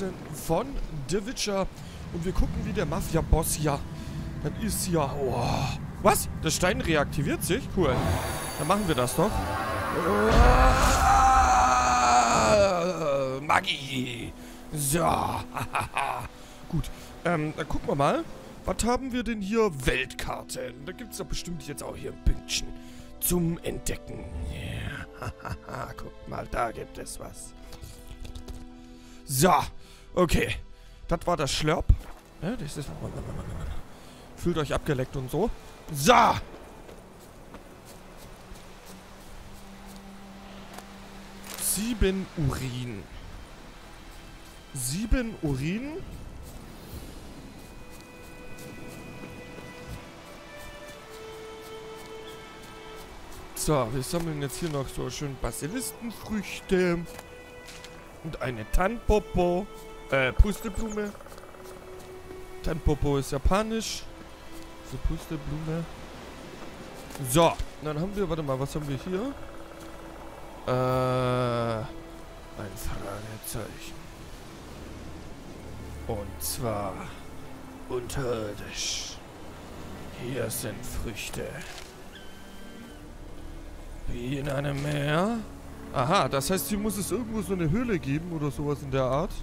Bossen von The Witcher. Und wir gucken, wie der Mafia-Boss hier. Dann ist hier... Oh. Was? Der Stein reaktiviert sich? Cool. Dann machen wir das doch. Magie. So. Gut. Dann gucken wir mal. Was haben wir denn hier? Weltkarten. Da gibt es doch bestimmt jetzt auch hier ein Pünktchen zum Entdecken. Yeah. Guck mal, da gibt es was. So. Okay. Das war das Schlörp. Ja, das ist... Fühlt euch abgeleckt und so. So. 7 Urin. 7 Urin. So, wir sammeln jetzt hier noch so schön Basilistenfrüchte. Und eine Tanpopo. Pusteblume. Tanpopo ist japanisch. So, Pusteblume. So, dann haben wir, warte mal, was haben wir hier? Ein Fragezeichen. Und zwar unterirdisch. Hier sind Früchte. Wie in einem Meer. Aha, das heißt, hier muss es irgendwo so eine Höhle geben oder sowas in der Art.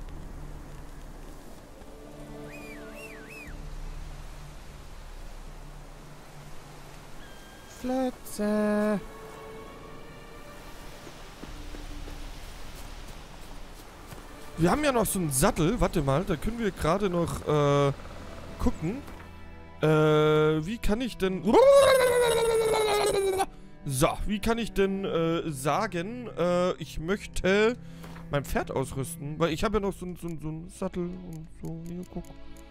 Flötze. Wir haben ja noch so einen Sattel. Warte mal, da können wir gerade noch gucken. Wie kann ich denn... So, wie kann ich denn sagen, ich möchte mein Pferd ausrüsten? Weil ich habe ja noch so einen Sattel und so. Hier, guck.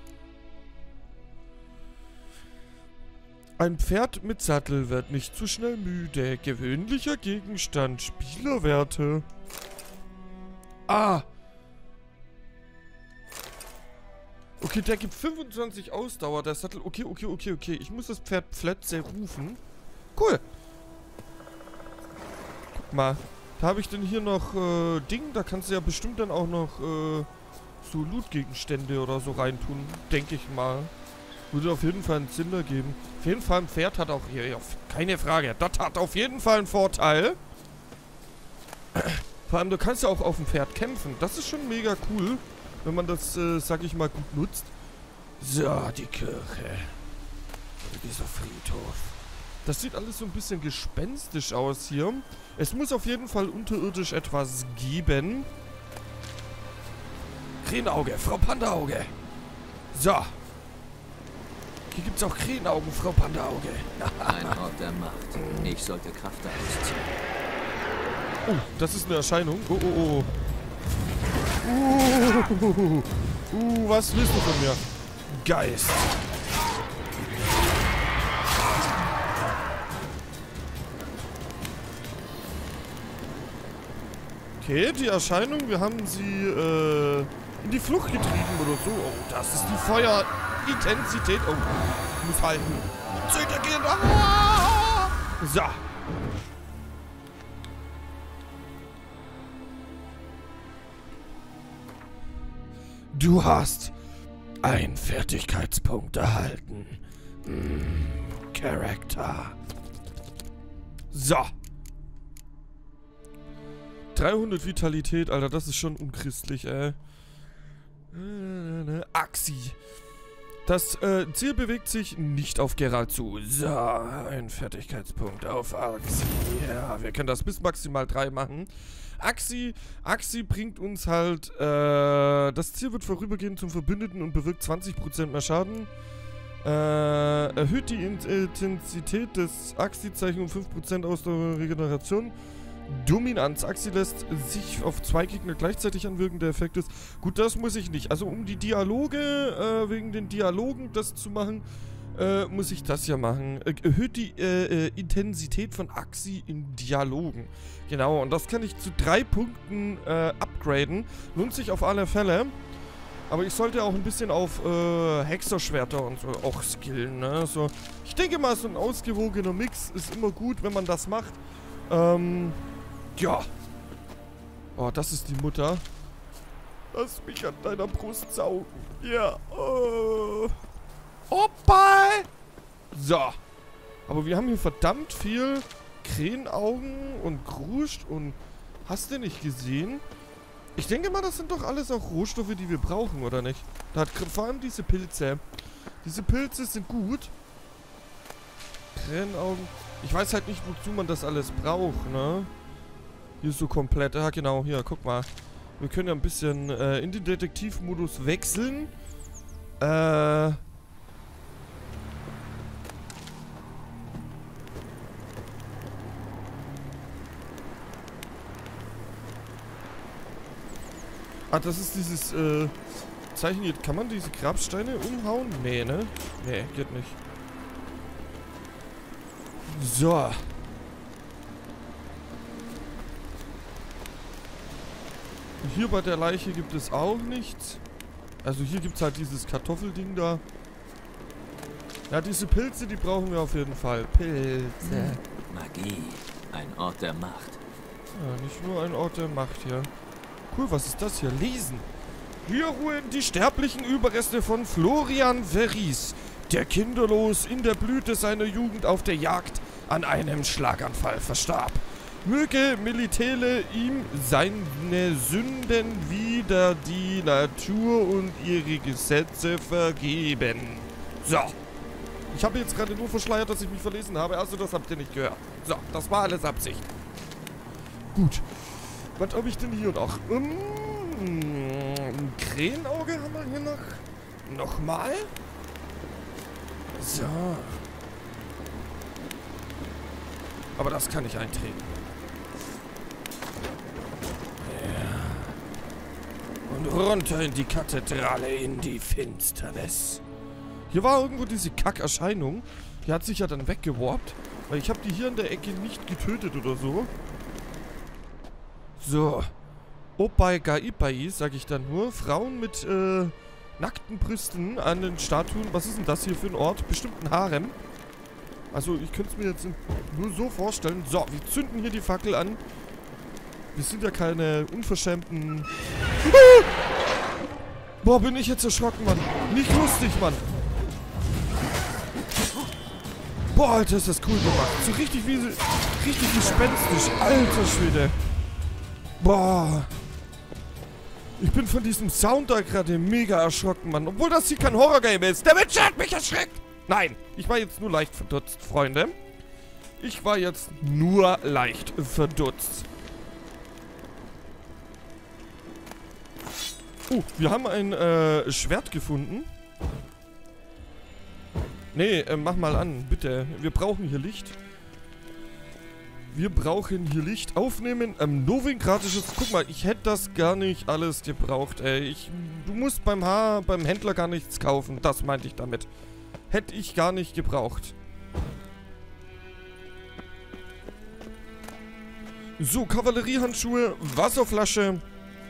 Ein Pferd mit Sattel wird nicht zu schnell müde. Gewöhnlicher Gegenstand. Spielerwerte. Ah. Okay, der gibt 25 Ausdauer, der Sattel. Okay. Ich muss das Pferd Flötze rufen. Cool. Guck mal. Da habe ich denn hier noch Ding. Da kannst du ja bestimmt dann auch noch so Loot-Gegenstände oder so reintun. Denke ich mal. Würde auf jeden Fall einen Sinn ergeben. Auf jeden Fall ein Pferd hat auch hier... Keine Frage. Das hat auf jeden Fall einen Vorteil. Vor allem, du kannst ja auch auf dem Pferd kämpfen. Das ist schon mega cool, wenn man das, sag ich mal, gut nutzt. So, die Kirche. Oder dieser Friedhof. Das sieht alles so ein bisschen gespenstisch aus hier. Es muss auf jeden Fall unterirdisch etwas geben. Krähenauge, Frau Pandaauge. So. Hier gibt's auch Krähenaugen, Frau Pandaauge. Ein Ort der Macht. Ich sollte Kraft daraus ziehen. Oh, das ist eine Erscheinung. Oh. Was willst du von mir? Geist. Okay, die Erscheinung, wir haben sie in die Flucht getrieben oder so. Oh, das ist die Feuerintensität. Oh, ich muss halten. Zünder gehen. Ah! So. Du hast einen Fertigkeitspunkt erhalten. Charakter. So. 300 Vitalität, Alter, das ist schon unchristlich, ey. Axi. Das Ziel bewegt sich nicht auf Geralt zu. So, ein Fertigkeitspunkt auf Axi. Ja, wir können das bis maximal 3 machen. Axi bringt uns halt, das Ziel wird vorübergehend zum Verbündeten und bewirkt 20% mehr Schaden. Erhöht die Intensität des Axi-Zeichens um 5% Ausdauer Regeneration. Dominanz. Axi lässt sich auf 2 Gegner gleichzeitig anwirken. Der Effekt ist... Gut, das muss ich nicht. Also um die Dialoge, wegen den Dialogen das zu machen, muss ich das ja machen. Erhöht die Intensität von Axi in Dialogen. Genau, und das kann ich zu 3 Punkten upgraden. Lohnt sich auf alle Fälle. Aber ich sollte auch ein bisschen auf Hexerschwerter und so auch skillen, ne? So, ich denke mal, so ein ausgewogener Mix ist immer gut, wenn man das macht. Ja. Oh, das ist die Mutter. Lass mich an deiner Brust saugen. Ja. Oh. Opa! So. Aber wir haben hier verdammt viel Krähenaugen und Gruscht und hast du nicht gesehen? Ich denke mal, das sind doch alles auch Rohstoffe, die wir brauchen, oder nicht? Da hat vor allem diese Pilze. Diese Pilze sind gut. Krähenaugen. Ich weiß halt nicht, wozu man das alles braucht, ne? Hier ist so komplett. Ah, genau. Hier, guck mal. Wir können ja ein bisschen in den Detektivmodus wechseln. Ah, das ist dieses, Zeichen hier. Kann man diese Grabsteine umhauen? Nee, ne? Nee, geht nicht. So. Hier bei der Leiche gibt es auch nichts. Also hier gibt es halt dieses Kartoffelding da. Ja, diese Pilze, die brauchen wir auf jeden Fall. Pilze. Magie. Ein Ort der Macht. Ja, nicht nur ein Ort der Macht hier. Cool, was ist das hier? Lesen. Hier ruhen die sterblichen Überreste von Florian Verries, der kinderlos in der Blüte seiner Jugend auf der Jagd an einem Schlaganfall verstarb. Möge Militele ihm seine Sünden wider die Natur und ihre Gesetze vergeben. So. Ich habe jetzt gerade nur verschleiert, dass ich mich verlesen habe, also das habt ihr nicht gehört. So, das war alles Absicht. Gut. Was habe ich denn hier noch? Ein Krähenauge haben wir hier noch. Nochmal. So. Aber das kann ich eintreten. Ja. Und runter in die Kathedrale, in die Finsternis. Hier war irgendwo diese Kackerscheinung. Die hat sich ja dann weggeworbt. Weil ich habe die hier in der Ecke nicht getötet oder so. So. Opai Gaipai, sag ich dann nur. Frauen mit nackten Brüsten an den Statuen. Was ist denn das hier für ein Ort? Bestimmt ein Harem. Also ich könnte es mir jetzt nur so vorstellen. So, wir zünden hier die Fackel an. Wir sind ja keine unverschämten... Boah, bin ich jetzt erschrocken, Mann. Nicht lustig, Mann. Boah, Alter, ist das cool gemacht. So richtig wie... Richtig gespenstisch. Alter Schwede. Boah. Ich bin von diesem Sound da gerade mega erschrocken, Mann. Obwohl das hier kein Horrorgame ist. Der Mensch hat mich erschreckt. Nein, ich war jetzt nur leicht verdutzt, Freunde. Ich war jetzt nur leicht verdutzt. Wir haben ein Schwert gefunden. Nee, mach mal an, bitte. Wir brauchen hier Licht. Wir brauchen hier Licht. Aufnehmen. Novigratisches. Guck mal, ich hätte das gar nicht alles gebraucht, ey. Du musst beim Händler gar nichts kaufen. Das meinte ich damit. Hätte ich gar nicht gebraucht. So, Kavalleriehandschuhe, Wasserflasche.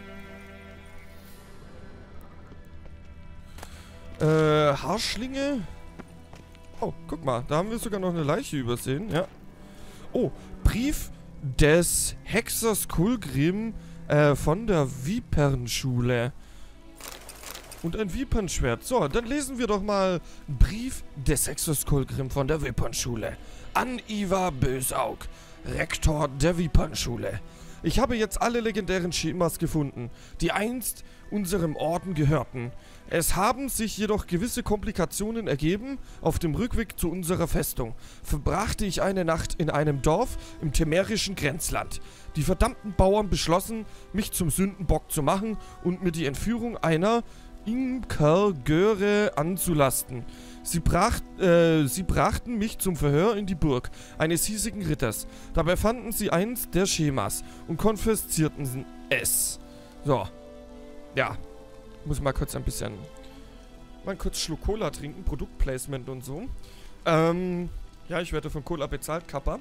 Haarschlinge. Oh, guck mal, da haben wir sogar noch eine Leiche übersehen, ja. Oh, Brief des Hexers Kulgrim von der Vipernschule. Und ein Vipernschwert. So, dann lesen wir doch mal Brief des Hexers Kulgrim von der Vipernschule. An Ivar Bösaug, Rektor der Vipernschule. Ich habe jetzt alle legendären Schemas gefunden, die einst unserem Orden gehörten. Es haben sich jedoch gewisse Komplikationen ergeben. Auf dem Rückweg zu unserer Festung verbrachte ich eine Nacht in einem Dorf im temerischen Grenzland. Die verdammten Bauern beschlossen, mich zum Sündenbock zu machen und mir die Entführung einer Imkergöre anzulasten. Sie brachten mich zum Verhör in die Burg eines hiesigen Ritters. Dabei fanden sie eins der Schemas und konfiszierten es. So. Ja. Muss mal kurz ein bisschen... Mal kurz Schluck Cola trinken. Produktplacement und so. Ja, ich werde von Cola bezahlt, Kappa.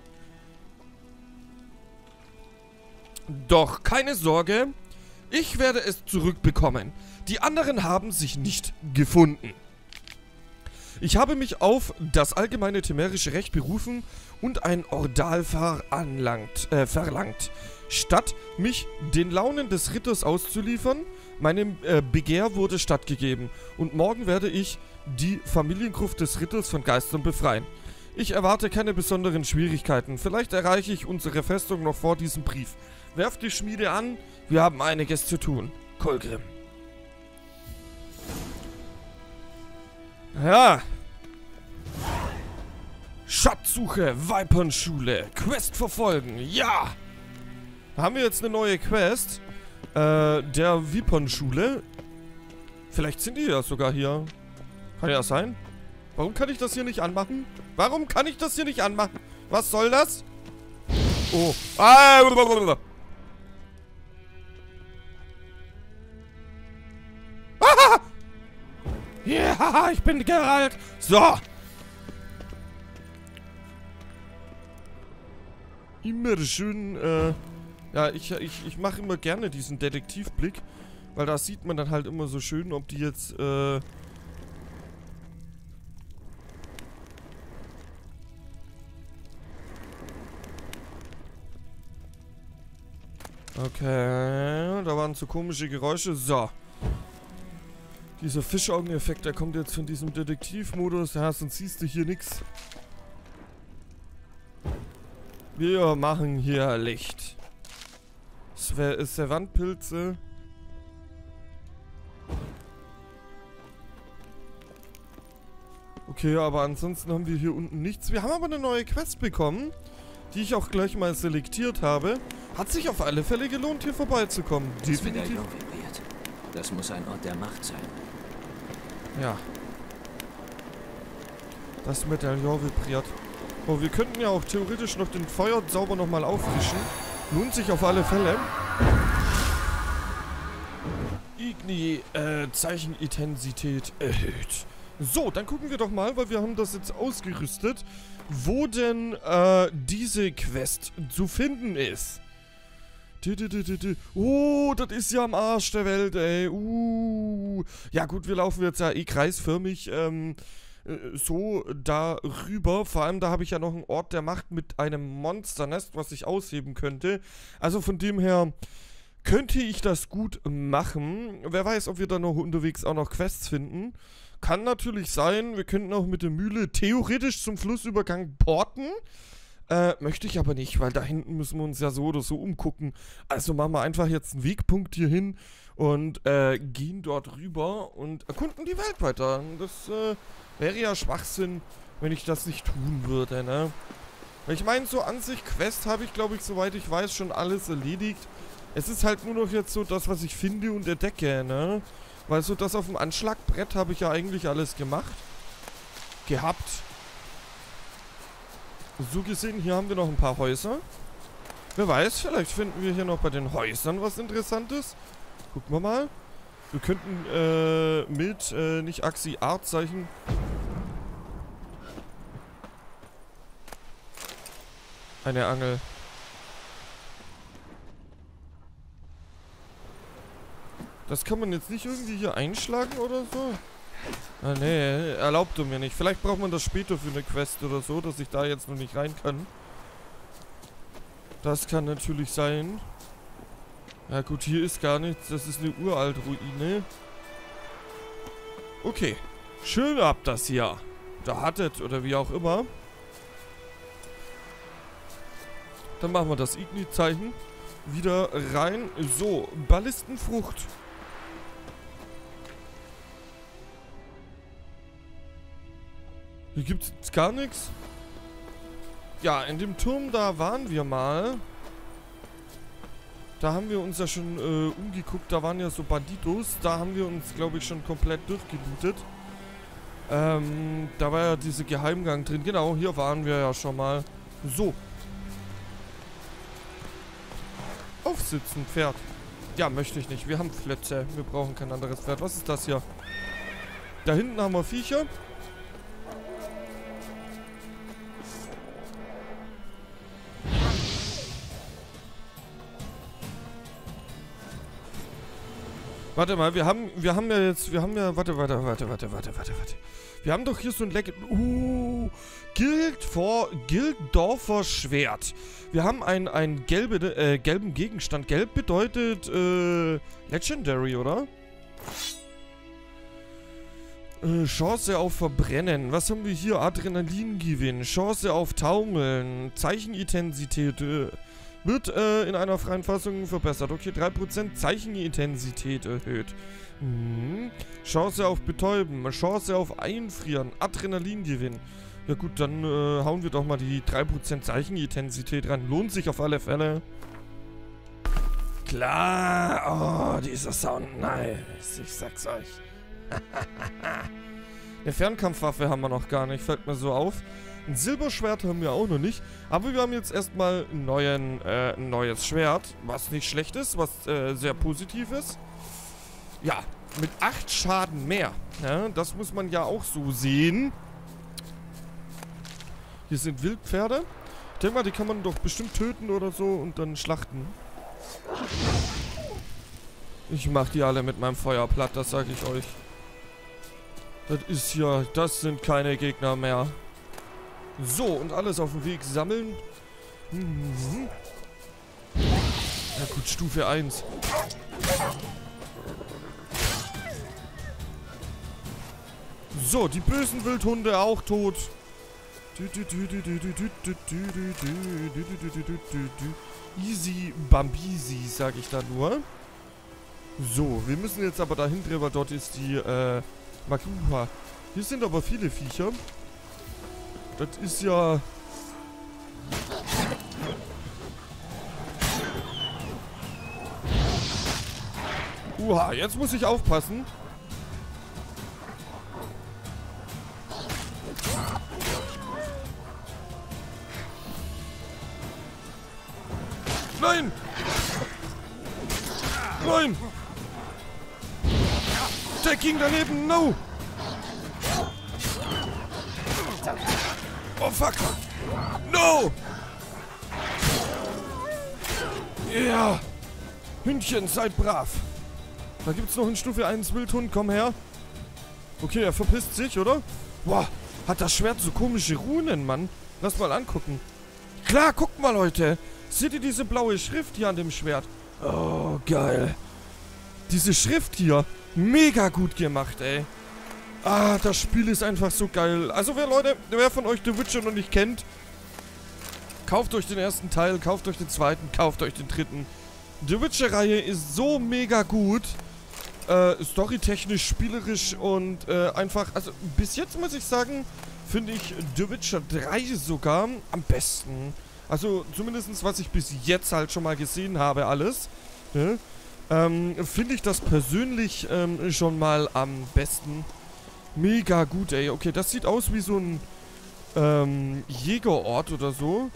Doch keine Sorge. Ich werde es zurückbekommen. Die anderen haben sich nicht gefunden. Ich habe mich auf das allgemeine temerische Recht berufen und ein Ordal verlangt. statt mich den Launen des Ritters auszuliefern. Meinem Begehr wurde stattgegeben. Und morgen werde ich die Familiengruft des Ritters von Geistern befreien. Ich erwarte keine besonderen Schwierigkeiten. Vielleicht erreiche ich unsere Festung noch vor diesem Brief. Werft die Schmiede an. Wir haben einiges zu tun. Kolgrim. Ja. Schatzsuche, Weipernschule, Quest verfolgen, ja! Haben wir jetzt eine neue Quest, der Weipernschule. Vielleicht sind die ja sogar hier. Kann ja sein. Warum kann ich das hier nicht anmachen? Warum kann ich das hier nicht anmachen? Was soll das? Oh. Ah, blablabla. Ah! Ja, ich bin Geralt. So. Immer schön, ja, ich mache immer gerne diesen Detektivblick, weil da sieht man dann halt immer so schön, ob die jetzt, okay, da waren so komische Geräusche. So. Dieser Fischaugeneffekt, der kommt jetzt von diesem Detektivmodus. Ja, sonst siehst du hier nichts. Wir machen hier Licht. Servantpilze. Okay, aber ansonsten haben wir hier unten nichts. Wir haben aber eine neue Quest bekommen, die ich auch gleich mal selektiert habe. Hat sich auf alle Fälle gelohnt, hier vorbeizukommen. Das Medaillon vibriert. Das muss ein Ort der Macht sein. Ja. Das Medaillon vibriert. Oh, wir könnten ja auch theoretisch noch den Feuerzauber nochmal auffrischen. Lohnt sich auf alle Fälle. Igni, Zeichenintensität erhöht. So, dann gucken wir doch mal, weil wir haben das jetzt ausgerüstet, wo denn diese Quest zu finden ist. Oh, das ist ja am Arsch der Welt, ey. Ja gut, wir laufen jetzt ja eh kreisförmig, so darüber. Vor allem, da habe ich ja noch einen Ort der Macht mit einem Monsternest, was ich ausheben könnte. Also von dem her könnte ich das gut machen. Wer weiß, ob wir da noch unterwegs auch noch Quests finden. Kann natürlich sein, wir könnten auch mit der Mühle theoretisch zum Flussübergang porten. Möchte ich aber nicht, weil da hinten müssen wir uns ja so oder so umgucken. Also machen wir einfach jetzt einen Wegpunkt hier hin und gehen dort rüber und erkunden die Welt weiter. Das wäre ja Schwachsinn, wenn ich das nicht tun würde, ne? Ich meine, so an sich Quest habe ich, glaube ich, soweit ich weiß, schon alles erledigt. Es ist halt nur noch jetzt so das, was ich finde und entdecke, ne? Weil so das auf dem Anschlagbrett habe ich ja eigentlich alles gemacht. Gehabt. So gesehen, hier haben wir noch ein paar Häuser. Wer weiß, vielleicht finden wir hier noch bei den Häusern was Interessantes. Gucken wir mal. Wir könnten mit, nicht Axi-Art-Zeichen. Eine Angel. Das kann man jetzt nicht irgendwie hier einschlagen oder so? Ah, nee, erlaubt er mir nicht. Vielleicht braucht man das später für eine Quest oder so, dass ich da jetzt noch nicht rein kann. Das kann natürlich sein. Ja gut, hier ist gar nichts. Das ist eine uralte Ruine. Okay. Schön ab das hier. Da hattet oder wie auch immer. Dann machen wir das Igni-Zeichen wieder rein. So, Ballistenfrucht. Hier gibt es jetzt gar nichts. Ja, in dem Turm, da waren wir mal. Da haben wir uns ja schon umgeguckt. Da waren ja so Banditos. Da haben wir uns, glaube ich, schon komplett durchgelootet. Da war ja dieser Geheimgang drin. Genau, hier waren wir ja schon mal. So. Aufsitzen, Pferd. Ja, möchte ich nicht. Wir haben Plätze. Wir brauchen kein anderes Pferd. Was ist das hier? Da hinten haben wir Viecher. Warte mal, wir haben ja jetzt, warte. Wir haben doch hier so ein Gilddorfer Schwert. Wir haben einen gelben Gegenstand. Gelb bedeutet, Legendary, oder? Chance auf Verbrennen. Was haben wir hier? Adrenalingewinn. Chance auf Taumeln. Zeichenintensität. Wird in einer freien Fassung verbessert. Okay, 3% Zeichenintensität erhöht. Chance auf Betäuben. Chance auf Einfrieren. Adrenalingewinn. Ja gut, dann hauen wir doch mal die 3% Zeichenintensität ran. Lohnt sich auf alle Fälle. Klar. Oh, dieser Sound. Nice. Ich sag's euch. Eine Fernkampfwaffe haben wir noch gar nicht. Fällt mir so auf. Ein Silberschwert haben wir auch noch nicht. Aber wir haben jetzt erstmal ein neues Schwert. Was nicht schlecht ist. Was sehr positiv ist. Ja, mit 8 Schaden mehr. Ja, das muss man ja auch so sehen. Hier sind Wildpferde. Ich denke mal, die kann man doch bestimmt töten oder so und dann schlachten. Ich mach die alle mit meinem Feuer platt, das sage ich euch. Das sind keine Gegner mehr. So, und alles auf dem Weg sammeln. Ja gut, Stufe 1. So, die bösen Wildhunde auch tot. Easy Bambisi, sag ich da nur. So, wir müssen jetzt aber dahin drehen, weil dort ist die, Makuha. Hier sind aber viele Viecher. Das ist ja... jetzt muss ich aufpassen. Nein! Nein! Der ging daneben, no! Oh fuck! No! Ja! Yeah. Hündchen, seid brav! Da gibt's noch einen Stufe 1 Wildhund, komm her! Okay, er verpisst sich, oder? Boah, hat das Schwert so komische Runen, Mann! Lass mal angucken. Klar, guckt mal, Leute! Seht ihr diese blaue Schrift hier an dem Schwert? Oh, geil. Diese Schrift hier. Mega gut gemacht, ey. Ah, das Spiel ist einfach so geil. Also, wer von euch The Witcher noch nicht kennt, kauft euch den ersten Teil, kauft euch den zweiten, kauft euch den dritten. The Witcher-Reihe ist so mega gut. Storytechnisch, spielerisch und einfach, also bis jetzt muss ich sagen, finde ich The Witcher 3 sogar am besten. Also zumindest was ich bis jetzt halt schon mal gesehen habe, alles. Ne? Finde ich das persönlich schon mal am besten. Mega gut, ey. Okay, das sieht aus wie so ein Jägerort oder so.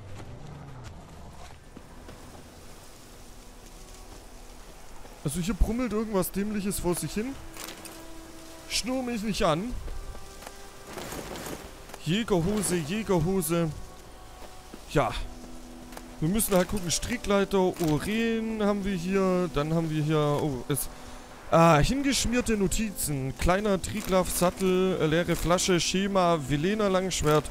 Also hier brummelt irgendwas Dämliches vor sich hin. Schnurr mich nicht an. Jägerhose, Jägerhose. Ja. Wir müssen halt gucken. Strickleiter, Uhren haben wir hier. Dann haben wir hier... Oh, hingeschmierte Notizen. Kleiner Triglav-Sattel, leere Flasche, Schema, Velena Langschwert,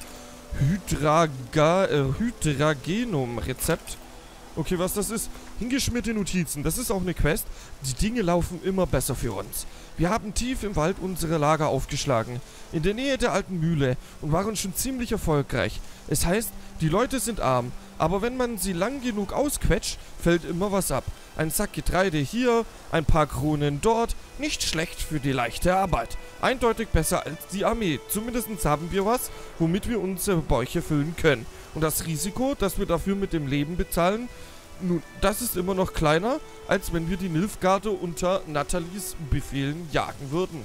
Hydragenum-Rezept. Okay, was das ist? Hingeschmierte Notizen. Das ist auch eine Quest. Die Dinge laufen immer besser für uns. Wir haben tief im Wald unsere Lager aufgeschlagen. In der Nähe der alten Mühle und waren schon ziemlich erfolgreich. Es heißt, die Leute sind arm. Aber wenn man sie lang genug ausquetscht, fällt immer was ab. Ein Sack Getreide hier, ein paar Kronen dort. Nicht schlecht für die leichte Arbeit. Eindeutig besser als die Armee. Zumindest haben wir was, womit wir unsere Bäuche füllen können. Und das Risiko, das wir dafür mit dem Leben bezahlen, nun, das ist immer noch kleiner, als wenn wir die Nilfgaarde unter Nathalies Befehlen jagen würden.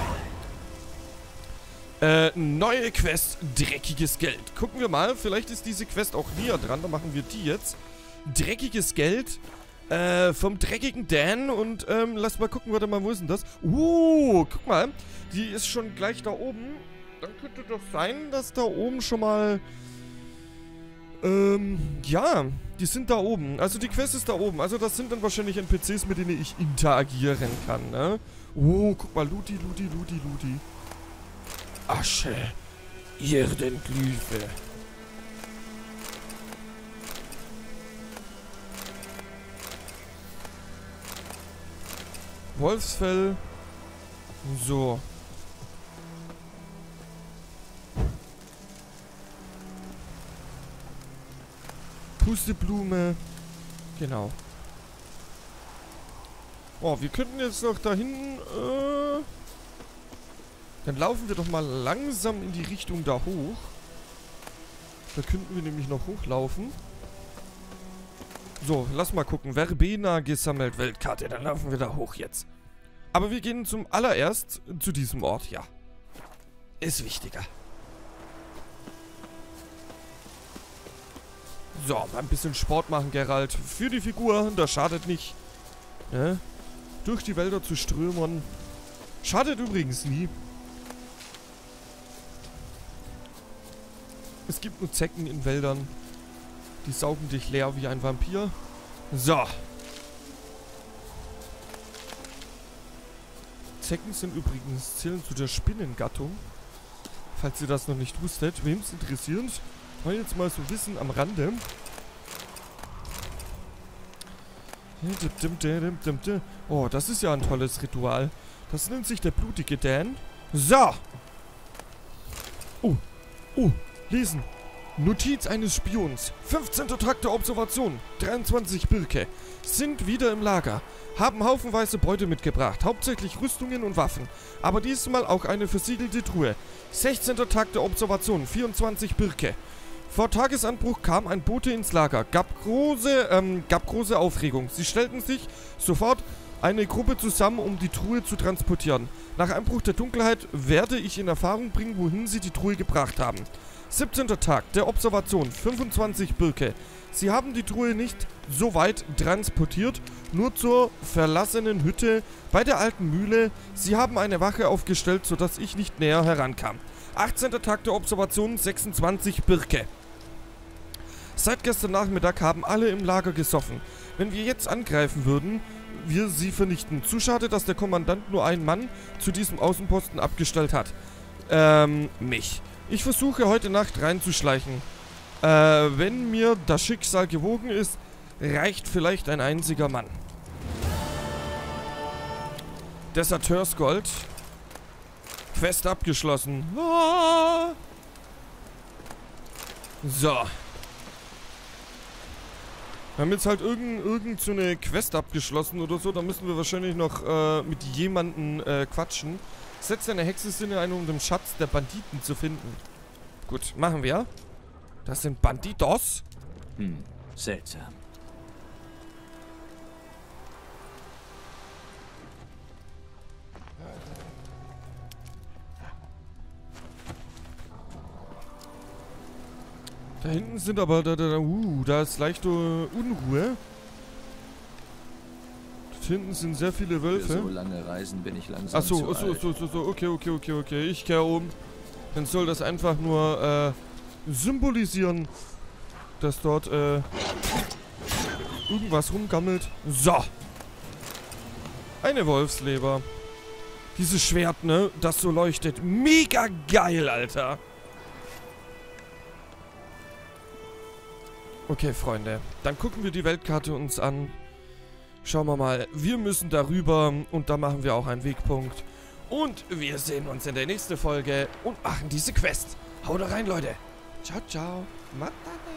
Neue Quest, dreckiges Geld. Gucken wir mal, vielleicht ist diese Quest auch näher dran, dann machen wir die jetzt. Dreckiges Geld, vom dreckigen Dan und, lass mal gucken, warte mal, wo ist denn das? Guck mal, die ist schon gleich da oben. Dann könnte doch sein, dass da oben schon mal, Ja, die sind da oben. Also die Quest ist da oben. Also das sind dann wahrscheinlich NPCs, mit denen ich interagieren kann, ne? Oh, guck mal, Luti. Asche. Erdenglyphe. Wolfsfell. So. Pusteblume. Genau. Oh, wir könnten jetzt noch da hinten, dann laufen wir doch mal langsam in die Richtung da hoch. Da könnten wir nämlich noch hochlaufen. So, lass mal gucken. Verbena gesammelt, Weltkarte. Dann laufen wir da hoch jetzt. Aber wir gehen zum allererst zu diesem Ort, ja. Ist wichtiger. So, mal ein bisschen Sport machen, Geralt. Für die Figur, das schadet nicht. Ne? Durch die Wälder zu strömern. Schadet übrigens nie. Es gibt nur Zecken in Wäldern. Die saugen dich leer wie ein Vampir. So. Zecken sind übrigens, zählen zu der Spinnengattung. Falls ihr das noch nicht wusstet. Wem es interessiert, mal jetzt mal so Wissen am Rande. Oh, das ist ja ein tolles Ritual. Das nennt sich der blutige Dan. So. Oh, lesen. Notiz eines Spions. 15. Tag der Observation. 23 Birke. Sind wieder im Lager. Haben haufenweise Beute mitgebracht. Hauptsächlich Rüstungen und Waffen. Aber diesmal auch eine versiegelte Truhe. 16. Tag der Observation. 24 Birke. Vor Tagesanbruch kam ein Bote ins Lager. Gab große Aufregung. Sie stellten sich sofort eine Gruppe zusammen, um die Truhe zu transportieren. Nach Einbruch der Dunkelheit werde ich in Erfahrung bringen, wohin sie die Truhe gebracht haben. 17. Tag der Observation, 25 Birke. Sie haben die Truhe nicht so weit transportiert, nur zur verlassenen Hütte bei der alten Mühle. Sie haben eine Wache aufgestellt, sodass ich nicht näher herankam. 18. Tag der Observation, 26 Birke. Seit gestern Nachmittag haben alle im Lager gesoffen. Wenn wir jetzt angreifen würden, wir sie vernichten. Zu schade, dass der Kommandant nur einen Mann zu diesem Außenposten abgestellt hat. Mich. Ich versuche heute Nacht reinzuschleichen. Wenn mir das Schicksal gewogen ist, reicht vielleicht ein einziger Mann. Deserteursgold. Quest abgeschlossen. Ah. So. Wir haben jetzt halt irgend so eine Quest abgeschlossen oder so. Da müssen wir wahrscheinlich noch mit jemandem quatschen. Setzt eine Hexe Sinne ein, um den Schatz der Banditen zu finden. Gut, machen wir. Das sind Banditos. Seltsam. Da hinten sind aber, da ist leichte Unruhe. Da hinten sind sehr viele Wölfe. Für so lange Reisen bin ich langsam zu alt. Okay. Ich kehre um. Dann soll das einfach nur symbolisieren, dass dort irgendwas rumgammelt. So. Eine Wolfsleber. Dieses Schwert, ne, das so leuchtet. Mega geil, Alter. Okay, Freunde. Dann gucken wir die Weltkarte uns an. Schauen wir mal. Wir müssen darüber und da machen wir auch einen Wegpunkt. Und wir sehen uns in der nächsten Folge und machen diese Quest. Haut rein, Leute. Ciao, ciao. Matane.